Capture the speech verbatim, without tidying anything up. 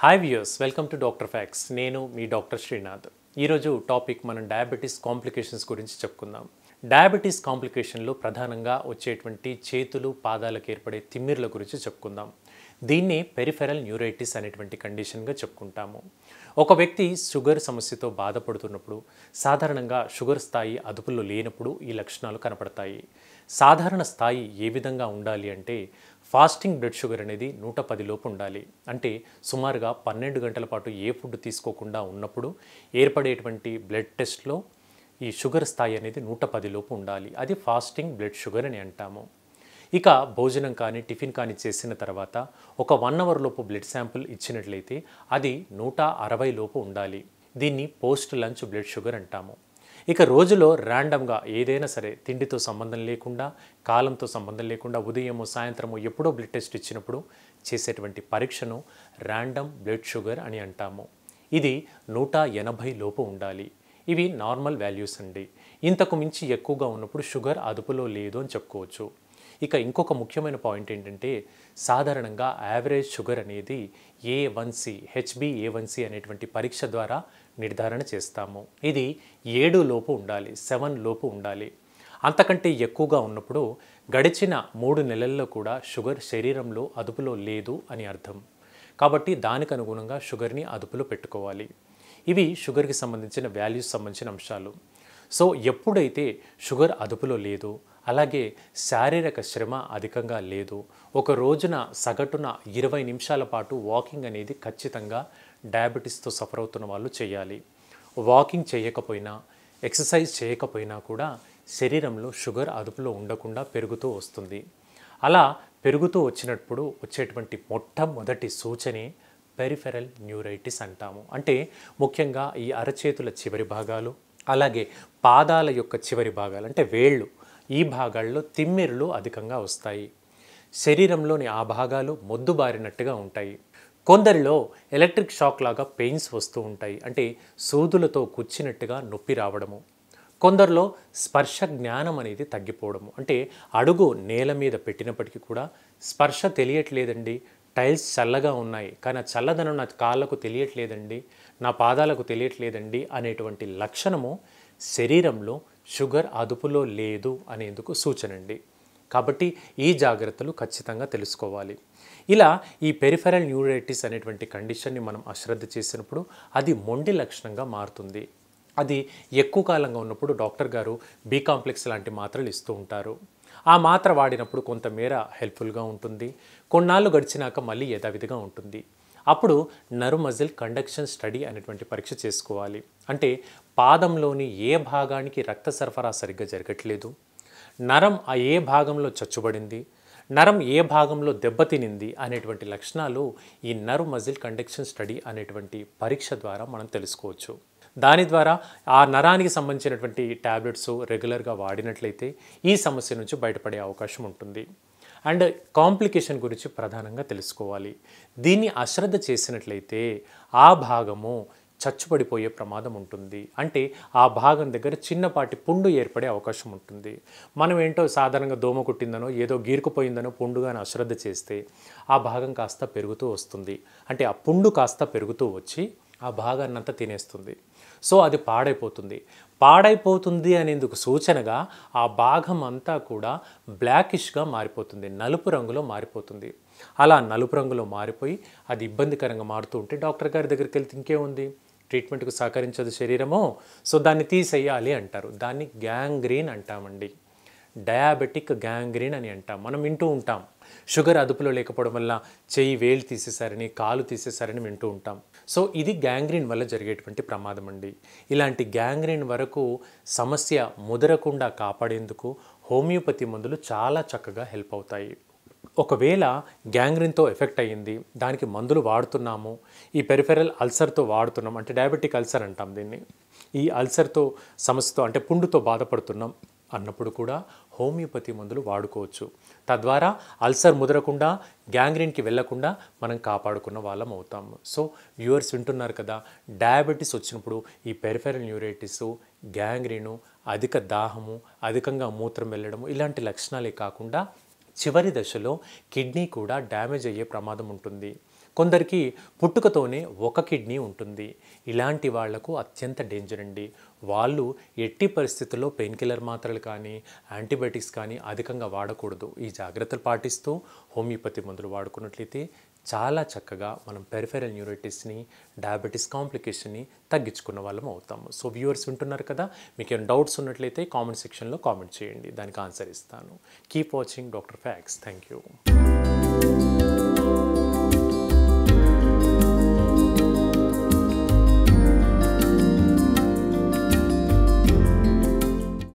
Hi viewers, welcome to doctor facts. నేను మీ doctor Srinath. ఈరోజు టాపిక్ మనం డయాబెటీస్ కాంప్లికేషన్స్ గురించి చెప్పుకుందాం. డయాబెటీస్ కాంప్లికేషన్లో ప్రధానంగా వచ్చేటువంటి చేతులు పాదాలకు ఏర్పడే తిమ్మిర్ల గురించి చెప్పుకుందాం. దీన్ని పెరిఫెరల్ న్యూరైటిస్ అనేటువంటి కండిషన్గా చెప్పుకుంటాము. ఒక వ్యక్తి షుగర్ సమస్యతో బాధపడుతున్నప్పుడు సాధారణంగా షుగర్ స్థాయి అదుపులో లేనప్పుడు ఈ లక్షణాలు కనపడతాయి. సాధారణ స్థాయి ఏ విధంగా ఉండాలి అంటే ఫాస్టింగ్ బ్లడ్ షుగర్ అనేది నూట పది లోపు ఉండాలి. అంటే సుమారుగా పన్నెండు గంటల పాటు ఏ ఫుడ్ తీసుకోకుండా ఉన్నప్పుడు ఏర్పడేటువంటి బ్లడ్ టెస్ట్లో ఈ షుగర్ స్థాయి అనేది నూట పది లోపు ఉండాలి. అది ఫాస్టింగ్ బ్లడ్ షుగర్ అని అంటాము. ఇక భోజనం కానీ టిఫిన్ కానీ చేసిన తర్వాత ఒక వన్ అవర్ లోపు బ్లడ్ శాంపుల్ ఇచ్చినట్లయితే అది నూట అరవై లోపు ఉండాలి. దీన్ని పోస్ట్ లంచ్ బ్లడ్ షుగర్ అంటాము. ఇక రోజులో ర్యాండమ్గా ఏదైనా సరే తిండితో సంబంధం లేకుండా, కాలంతో సంబంధం లేకుండా ఉదయము సాయంత్రము ఎప్పుడో బ్లడ్ టెస్ట్ ఇచ్చినప్పుడు చేసేటువంటి పరీక్షను ర్యాండమ్ బ్లడ్ షుగర్ అని అంటాము. ఇది నూట ఎనభై లోపు ఉండాలి. ఇవి నార్మల్ వాల్యూస్ అండి. ఇంతకు మించి ఎక్కువగా ఉన్నప్పుడు షుగర్ అదుపులో లేదు అని చెప్పుకోవచ్చు. ఇక ఇంకొక ముఖ్యమైన పాయింట్ ఏంటంటే సాధారణంగా యావరేజ్ షుగర్ అనేది A one C HB A one C అనేటువంటి పరీక్ష ద్వారా నిర్ధారణ చేస్తాము. ఇది ఏడు లోపు ఉండాలి, సెవెన్ లోపు ఉండాలి. అంతకంటే ఎక్కువగా ఉన్నప్పుడు గడిచిన మూడు నెలల్లో కూడా షుగర్ శరీరంలో అదుపులో లేదు అని అర్థం. కాబట్టి దానికి అనుగుణంగా షుగర్ని అదుపులో పెట్టుకోవాలి. ఇవి షుగర్కి సంబంధించిన వాల్యూస్ సంబంధించిన అంశాలు. సో ఎప్పుడైతే షుగర్ అదుపులో లేదు, అలాగే శారీరక శ్రమ అధికంగా లేదు, ఒక రోజున సగటున ఇరవై నిమిషాల పాటు వాకింగ్ అనేది ఖచ్చితంగా డయాబెటీస్తో సఫర్ అవుతున్న వాళ్ళు చేయాలి. వాకింగ్ చేయకపోయినా, ఎక్సర్సైజ్ చేయకపోయినా కూడా శరీరంలో షుగర్ అదుపులో ఉండకుండా పెరుగుతూ వస్తుంది. అలా పెరుగుతూ వచ్చినప్పుడు వచ్చేటువంటి మొట్టమొదటి సూచనే పెరిఫెరల్ న్యూరైటిస్ అంటాము. అంటే ముఖ్యంగా ఈ అరచేతుల చివరి భాగాలు, అలాగే పాదాల యొక్క చివరి భాగాలు అంటే వేళ్ళు, ఈ భాగాల్లో తిమ్మిర్లు అధికంగా వస్తాయి. శరీరంలోని ఆ భాగాలు మొద్దుబారినట్టుగా ఉంటాయి. కొందరిలో ఎలక్ట్రిక్ షాక్ లాగా పెయిన్స్ వస్తూ ఉంటాయి. అంటే సూదులతో కుచ్చినట్టుగా నొప్పి రావడము. కొందరిలో స్పర్శ జ్ఞానం అనేది తగ్గిపోవడము. అంటే అడుగు నేల మీద పెట్టినప్పటికీ కూడా స్పర్శ తెలియట్లేదండి, టైల్స్ చల్లగా ఉన్నాయి కానీ ఆ చల్లదనం నా కాళ్ళకు తెలియట్లేదండి, నా పాదాలకు తెలియట్లేదండి అనేటువంటి లక్షణము శరీరంలో షుగర్ అదుపులో లేదు అనేందుకు సూచనండి. కాబట్టి ఈ జాగ్రత్తలు ఖచ్చితంగా తెలుసుకోవాలి. ఇలా ఈ పెరిఫెరల్ న్యూరైటిస్ అనేటువంటి కండిషన్ని మనం అశ్రద్ధ చేసినప్పుడు అది మొండి లక్షణంగా మారుతుంది. అది ఎక్కువ కాలంగా ఉన్నప్పుడు డాక్టర్ గారు బి కాంప్లెక్స్ లాంటి మాత్రలు ఇస్తూ ఉంటారు. ఆ మాత్ర వాడినప్పుడు కొంతమేర హెల్ప్ఫుల్గా ఉంటుంది. కొన్నాళ్ళు గడిచినాక మళ్ళీ యథావిధిగా ఉంటుంది. అప్పుడు నర్వ్ మజిల్ కండక్షన్ స్టడీ అనేటువంటి పరీక్ష చేసుకోవాలి. అంటే పాదంలోని ఏ భాగానికి రక్త సరఫరా సరిగ్గా జరగట్లేదు, నరం ఆ ఏ భాగంలో చచ్చుబడింది, నరం ఏ భాగంలో దెబ్బతినింది అనేటువంటి లక్షణాలు ఈ నర్వ్ మజిల్ కండక్షన్ స్టడీ అనేటువంటి పరీక్ష ద్వారా మనం తెలుసుకోవచ్చు. దాని ద్వారా ఆ నరానికి సంబంధించినటువంటి ట్యాబ్లెట్స్ రెగ్యులర్గా వాడినట్లయితే ఈ సమస్య నుంచి బయటపడే అవకాశం ఉంటుంది. అండ్ కాంప్లికేషన్ గురించి ప్రధానంగా తెలుసుకోవాలి. దీన్ని అశ్రద్ధ చేసినట్లయితే ఆ భాగము చచ్చుపడిపోయే ప్రమాదం ఉంటుంది. అంటే ఆ భాగం దగ్గర చిన్నపాటి పుండు ఏర్పడే అవకాశం ఉంటుంది. మనం ఏంటో సాధారణంగా దోమ కుట్టిందనో ఏదో గీరుకుపోయిందనో పుండుగాని అశ్రద్ధ చేస్తే ఆ భాగం కాస్త పెరుగుతూ వస్తుంది. అంటే ఆ పుండు కాస్త పెరుగుతూ వచ్చి ఆ భాగాన్ని అంతా తినేస్తుంది. సో అది పాడైపోతుంది. పాడైపోతుంది అనేందుకు సూచనగా ఆ భాగం అంతా కూడా బ్లాకిష్గా మారిపోతుంది, నలుపు రంగులో మారిపోతుంది. అలా నలుపు రంగులో మారిపోయి అది ఇబ్బందికరంగా మారుతూ ఉంటే డాక్టర్ గారి దగ్గరికి వెళ్తే ఇంకేముంది, ట్రీట్మెంట్కు సహకరించదు శరీరమో, సో దాన్ని తీసేయాలి అంటారు. దాన్ని గ్యాంగ్రీన్ అంటామండి. డయాబెటిక్ గ్యాంగ్రీన్ అని అంటాం. మనం వింటూ ఉంటాం షుగర్ అదుపులో లేకపోవడం వల్ల చెయ్యి వేలు తీసేశారని, కాలు తీసేశారని వింటూ ఉంటాం. సో ఇది గ్యాంగ్రీన్ వల్ల జరిగేటువంటి ప్రమాదం అండి. ఇలాంటి గ్యాంగ్రీన్ వరకు సమస్య ముదరకుండా కాపాడేందుకు హోమియోపతి మందులు చాలా చక్కగా హెల్ప్ అవుతాయి. ఒకవేళ గ్యాంగ్రీన్తో ఎఫెక్ట్ అయ్యింది, దానికి మందులు వాడుతున్నాము, ఈ పెరిఫెరల్ అల్సర్తో వాడుతున్నాం, అంటే డయాబెటిక్ అల్సర్ అంటాం దీన్ని, ఈ అల్సర్తో సమస్యతో అంటే పుండుతో బాధపడుతున్నాం అన్నప్పుడు కూడా హోమియోపతి మందులు వాడుకోవచ్చు. తద్వారా అల్సర్ ముదరకుండా, గ్యాంగ్రీన్కి వెళ్లకుండా మనం కాపాడుకున్న వాళ్ళం అవుతాము. సో వ్యూవర్స్ వింటున్నారు కదా, డయాబెటీస్ వచ్చినప్పుడు ఈ పెరిఫెరల్ న్యూరైటిస్, గ్యాంగ్రీను, అధిక దాహము, అధికంగా మూత్రం వెళ్ళడము ఇలాంటి లక్షణాలే కాకుండా చివరి దశలో కిడ్నీ కూడా డ్యామేజ్ అయ్యే ప్రమాదం ఉంటుంది. కొందరికి పుట్టుకతోనే ఒక కిడ్నీ ఉంటుంది. ఇలాంటి వాళ్లకు అత్యంత డేంజర్ అండి. వాళ్ళు ఎట్టి పరిస్థితుల్లో పెయిన్ కిల్లర్ మాత్రలు కానీ యాంటీబయాటిక్స్ కానీ అధికంగా వాడకూడదు. ఈ జాగ్రత్తలు పాటిస్తూ హోమియోపతి మందులు వాడుకున్నట్లయితే చాలా చక్కగా మనం పెరిఫెరల్ న్యూరైటిస్ని, డయాబెటీస్ కాంప్లికేషన్ని తగ్గించుకున్న వాళ్ళం అవుతాము. సో వ్యూవర్స్ వింటున్నారు కదా, మీకు ఏమైనా డౌట్స్ ఉన్నట్లయితే కామెంట్ సెక్షన్లో కామెంట్ చేయండి, దానికి ఆన్సర్ ఇస్తాను. Keep watching doctor facts. Thank you.